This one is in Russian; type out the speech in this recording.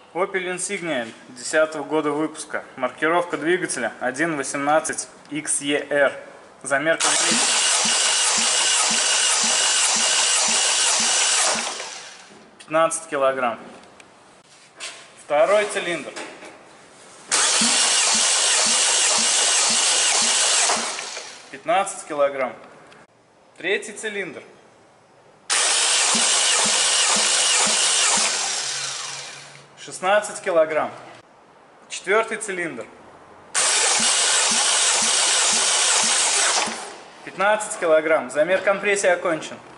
Opel Insignia 2010 года выпуска. Маркировка двигателя 1.18XER. Замер компрессии 15 килограмм. Второй цилиндр. — 15 килограмм. Третий цилиндр. — 16 килограмм. Четвертый цилиндр. — 15 килограмм. Замер компрессии окончен.